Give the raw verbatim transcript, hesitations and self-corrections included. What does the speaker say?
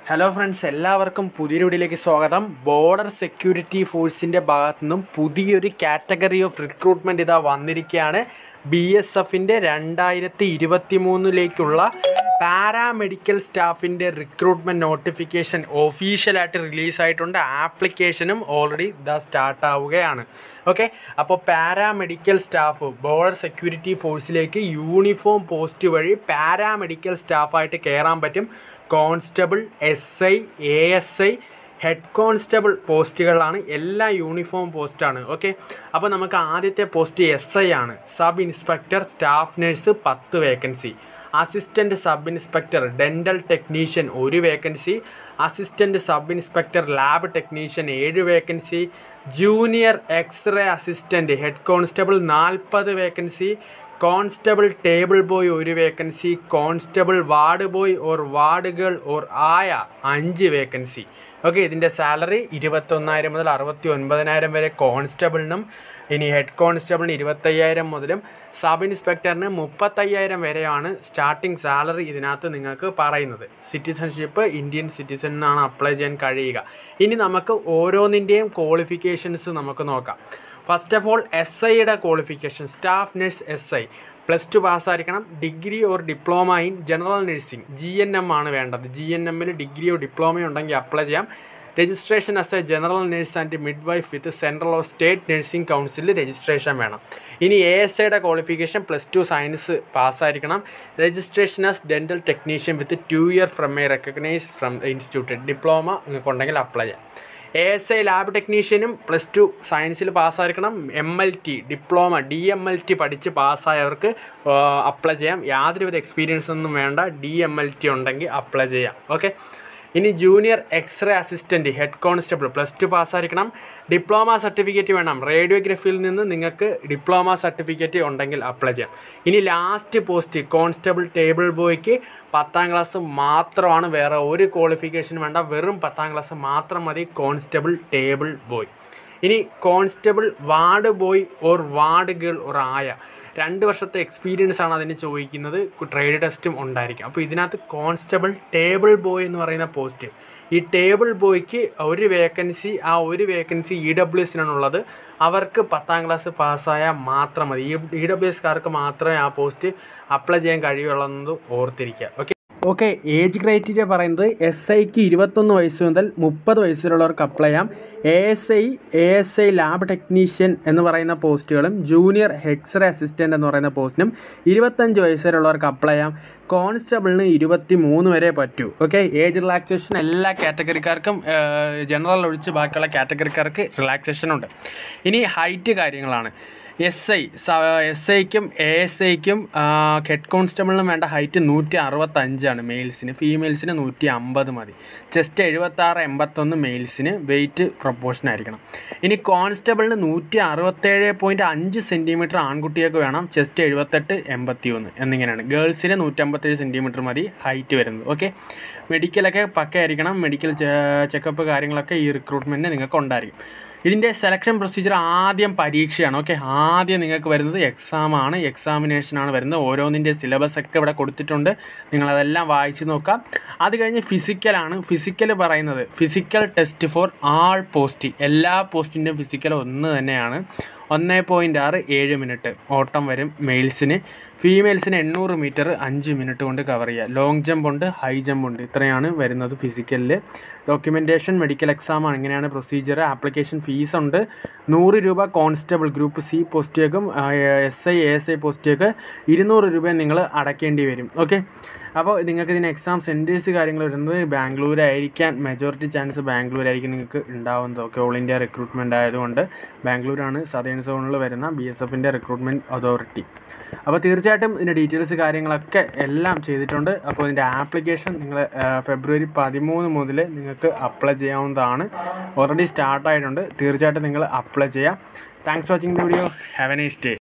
Hello friends, എല്ലാവർക്കും പുതിയൊരു വീഡിയോയിലേക്ക് സ്വാഗതം. ബോർഡർ സെക്യൂരിറ്റി ഫോഴ്സിൻ്റെ ഭാഗത്തു നിന്നും പുതിയൊരു കാറ്റഗറി ഓഫ് റിക്രൂട്ട്മെൻറ്റ് ഇതാ വന്നിരിക്കുകയാണ്. ബി എസ് എഫിൻ്റെ രണ്ടായിരത്തി ഇരുപത്തി മൂന്നിലേക്കുള്ള പാരാമെഡിക്കൽ സ്റ്റാഫിൻ്റെ റിക്രൂട്ട്മെൻറ്റ് നോട്ടിഫിക്കേഷൻ ഒഫീഷ്യലായിട്ട് റിലീസായിട്ടുണ്ട്. ആപ്ലിക്കേഷനും ഓൾറെഡി ഇതാ സ്റ്റാർട്ട് ആവുകയാണ്. ഓക്കെ, അപ്പോൾ പാരാമെഡിക്കൽ സ്റ്റാഫ് ബോർഡർ സെക്യൂരിറ്റി ഫോഴ്സിലേക്ക് യൂണിഫോം പോസ്റ്റ് വഴി പാരാമെഡിക്കൽ സ്റ്റാഫായിട്ട് കയറാൻ പറ്റും. Constable, S I, A S I, head constable പോസ്റ്റുകളാണ്. എല്ലാം യൂണിഫോം പോസ്റ്റാണ്. ഓക്കെ, അപ്പോൾ നമുക്ക് ആദ്യത്തെ പോസ്റ്റ് എസ് ഐ ആണ്. സബ് ഇൻസ്പെക്ടർ സ്റ്റാഫ് നഴ്സ് പത്ത് vacancy. Assistant sub inspector dental technician ഒരു vacancy. Assistant sub inspector lab technician ഏഴ് vacancy. Junior X-ray assistant head constable നാൽപ്പത് വേക്കൻസി. കോൺസ്റ്റബിൾ ടേബിൾ ബോയ് ഒരു vacancy. Constable ward boy or ward girl or ആയ അഞ്ച് vacancy. Okay, ഇതിൻ്റെ salary ഇരുപത്തൊന്നായിരം മുതൽ അറുപത്തി ഒൻപതിനായിരം വരെ കോൺസ്റ്റബിളിനും, ഇനി ഹെഡ് കോൺസ്റ്റബിളിന് ഇരുപത്തയ്യായിരം മുതലും സബ് ഇൻസ്പെക്ടറിന് മുപ്പത്തയ്യായിരം വരെയാണ് സ്റ്റാർട്ടിംഗ് സാലറി ഇതിനകത്ത് നിങ്ങൾക്ക് പറയുന്നത്. സിറ്റിസൺഷിപ്പ് ഇന്ത്യൻ സിറ്റിസണിനാണ് അപ്ലൈ ചെയ്യാൻ കഴിയുക. ഇനി നമുക്ക് ഓരോന്നിൻ്റെയും ക്വാളിഫിക്കേഷൻസ് നമുക്ക് നോക്കാം. ഫസ്റ്റ് ഓഫ് ഓൾ എസ് ഐയുടെ qualification. Staff nurse S I plus two പാസ്സായിരിക്കണം. Degree or diploma in general nursing G N M ആണ് വേണ്ടത്. ജി എൻ എമ്മിൽ ഡിഗ്രിയോ ഡിപ്ലോമയോ ഉണ്ടെങ്കിൽ അപ്ലൈ ചെയ്യാം. Registration as a general nurse and midwife with central or state nursing കൗൺസിലിൽ registration വേണം. ഇനി A S ഐയുടെ ക്വാളിഫിക്കേഷൻ പ്ലസ് ടു സയൻസ് പാസ്സായിരിക്കണം. Registration as dental technician with two year from a recognised from institute. Diploma നിങ്ങൾക്ക് ഉണ്ടെങ്കിൽ apply ചെയ്യാം. A S I lab ടെക്നീഷ്യനും plus two സയൻസിൽ പാസ്സായിരിക്കണം. M L T diploma D M L T പഠിച്ച് പാസ്സായവർക്ക് apply ചെയ്യാം. യാതൊരുവിധ എക്സ്പീരിയൻസ് ഒന്നും വേണ്ട. ഡി എം എൽ ടി ഉണ്ടെങ്കിൽ അപ്ലൈ ചെയ്യാം. ഓക്കെ, ഇനി junior X-ray assistant head constable plus two പാസ്സായിരിക്കണം. ഡിപ്ലോമ സർട്ടിഫിക്കറ്റ് വേണം. റേഡിയോഗ്രഫിയിൽ നിന്ന് നിങ്ങൾക്ക് ഡിപ്ലോമ സർട്ടിഫിക്കറ്റ് ഉണ്ടെങ്കിൽ അപ്ലൈ ചെയ്യാം. ഇനി ലാസ്റ്റ് പോസ്റ്റ് കോൺസ്റ്റബിൾ ടേബിൾ ബോയ്ക്ക് പത്താം ക്ലാസ് മാത്രമാണ്, വേറെ ഒരു ക്വാളിഫിക്കേഷൻ വേണ്ട. വെറും പത്താം ക്ലാസ് മാത്രം മതി കോൺസ്റ്റബിൾ ടേബിൾ ബോയ്. ഇനി constable ward boy or ward girl or ആയ രണ്ട് വർഷത്തെ എക്സ്പീരിയൻസ് ആണ് അതിന് ചോദിക്കുന്നത്. ട്രേഡ് ടെസ്റ്റും ഉണ്ടായിരിക്കും. അപ്പോൾ ഇതിനകത്ത് കോൺസ്റ്റബിൾ ടേബിൾ ബോയ് എന്ന് പറയുന്ന പോസ്റ്റ്, ഈ ടേബിൾ ബോയ്ക്ക് ഒരു വേക്കൻസി, ആ ഒരു വേക്കൻസി ഇ ഡബ്ല്യു എസിനാണുള്ളത്. അവർക്ക് പത്താം ക്ലാസ് പാസ്സായാൽ മാത്രം മതി. ഈ ഇ ഡബ്ല്യു എസ്കാർക്ക് മാത്രമേ ആ പോസ്റ്റ് അപ്ലൈ ചെയ്യാൻ കഴിയുള്ളൂ ഓർത്തിരിക്കുക. ഓക്കെ ഓക്കെ ഏജ് ക്രൈറ്റീരിയ പറയുന്നത് എസ് ഐക്ക് ഇരുപത്തൊന്ന് വയസ്സ് മുതൽ മുപ്പത് വയസ്സിലുള്ളവർക്ക് അപ്ലൈ ചെയ്യാം. A S I A S I lab technician എന്ന് പറയുന്ന പോസ്റ്റുകളും ജൂനിയർ എക്സ്റേ അസിസ്റ്റൻ്റ് എന്ന് പറയുന്ന പോസ്റ്റിനും ഇരുപത്തഞ്ച് വയസ്സ് വരെയുള്ളവർക്ക് അപ്ലൈ ചെയ്യാം. കോൺസ്റ്റബിളിന് ഇരുപത്തി മൂന്ന് വരെ പറ്റൂ. ഓക്കെ, ഏജ് റിലാക്സേഷൻ എല്ലാ കാറ്റഗറിക്കാർക്കും, ജനറൽ ഒഴിച്ച് ബാക്കിയുള്ള കാറ്റഗറിക്കാർക്ക് റിലാക്സേഷൻ ഉണ്ട്. ഇനി ഹൈറ്റ് കാര്യങ്ങളാണ്. എസ് ഐ എസ് ഐക്കും എ എസ് ഐക്കും ഹെഡ് കോൺസ്റ്റബിളിനും വേണ്ട ഹൈറ്റ് നൂറ്റി അറുപത്തഞ്ചാണ് മെയിൽസിന്. ഫീമെയിൽസിന് നൂറ്റി അമ്പത് മതി. ചെസ്റ്റ് എഴുപത്താറ് എൺപത്തൊന്ന് മെയിൽസിന്. വെയിറ്റ് പ്രൊപ്പോർഷൻ ആയിരിക്കണം. ഇനി കോൺസ്റ്റബിളിന് നൂറ്റി അറുപത്തേഴ് പോയിൻറ്റ് അഞ്ച് സെൻറ്റിമീറ്റർ ആൺകുട്ടിയൊക്കെ വേണം. ചെസ്റ്റ് എഴുപത്തെട്ട് എൺപത്തി ഒന്ന് എന്നിങ്ങനെയാണ്. ഗേൾസിന് നൂറ്റമ്പത്തേഴ് സെൻറ്റിമീറ്റർ മതി ഹൈറ്റ് വരുന്നത്. ഓക്കെ, മെഡിക്കലൊക്കെ പക്കയായിരിക്കണം. മെഡിക്കൽ ചെക്കപ്പ് കാര്യങ്ങളൊക്കെ ഈ റിക്രൂട്ട്മെൻറ്റിന് നിങ്ങൾക്ക് ഉണ്ടായിരിക്കും. ഇതിൻ്റെ സെലക്ഷൻ പ്രൊസീജിയർ ആദ്യം പരീക്ഷയാണ്. ഓക്കെ, ആദ്യം നിങ്ങൾക്ക് വരുന്നത് എക്സാമാണ്, എക്സാമിനേഷനാണ് വരുന്നത്. ഓരോന്നിൻ്റെ സിലബസ് ഒക്കെ ഇവിടെ കൊടുത്തിട്ടുണ്ട്. നിങ്ങളതെല്ലാം വായിച്ച് നോക്കാം. അത് കഴിഞ്ഞ് ഫിസിക്കലാണ്. ഫിസിക്കൽ പറയുന്നത് physical test for all post. എല്ലാ പോസ്റ്റിൻ്റെയും ഫിസിക്കൽ ഒന്ന് തന്നെയാണ്. ഒന്ന് പോയിൻറ്റ് ആറ് ഏഴ് മിനിറ്റ് ഓട്ടം വരും മെയിൽസിന്. ഫീമെയിൽസിന് എണ്ണൂറ് മീറ്റർ അഞ്ച് മിനിറ്റ് കൊണ്ട് കവർ ചെയ്യുക. ലോങ് ജമ്പ് ഉണ്ട്, ഹൈ ജമ്പ് ഉണ്ട്. ഇത്രയാണ് വരുന്നത് ഫിസിക്കലിൽ. Documentation medical എക്സാമാണ്. ഇങ്ങനെയാണ് പ്രൊസീജിയർ. ആപ്ലിക്കേഷൻ ഫീസ് ഉണ്ട് നൂറ് രൂപ. കോൺസ്റ്റബിൾ ഗ്രൂപ്പ് സി പോസ്റ്റിലേക്കും S I A S I പോസ്റ്റിലേക്ക് ഇരുന്നൂറ് രൂപ നിങ്ങൾ അടയ്ക്കേണ്ടി വരും. ഓക്കെ, അപ്പോൾ നിങ്ങൾക്ക് ഇതിന് എക്സാം സെൻറ്റേഴ്സ് കാര്യങ്ങൾ വരുന്നത് ബാംഗ്ലൂരായിരിക്കാൻ മെജോറിറ്റി ചാൻസ് ബാംഗ്ലൂരായിരിക്കും നിങ്ങൾക്ക് ഉണ്ടാവുന്നത്. ഓക്കെ, ഓൾ ഇന്ത്യ റിക്രൂട്ട്മെൻറ്റ് ആയതുകൊണ്ട് ബാംഗ്ലൂരാണ് സദേൺ സോണിൽ വരുന്ന ബി എസ് എഫിൻ്റെ റിക്രൂട്ട്മെൻറ്റ് അതോറിറ്റി. അപ്പോൾ തീർച്ചയായിട്ടും ഇതിൻ്റെ ഡീറ്റെയിൽസ് കാര്യങ്ങളൊക്കെ എല്ലാം ചെയ്തിട്ടുണ്ട്. അപ്പോൾ ഇതിൻ്റെ ആപ്ലിക്കേഷൻ നിങ്ങൾ ഫെബ്രുവരി പതിമൂന്ന് മുതൽ നിങ്ങൾക്ക് അപ്ലൈ ചെയ്യാവുന്നതാണ്. ഓൾറെഡി സ്റ്റാർട്ടായിട്ടുണ്ട്. തീർച്ചയായിട്ടും നിങ്ങൾ അപ്ലൈ ചെയ്യുക. Thanks for watching the video. Have a nice day.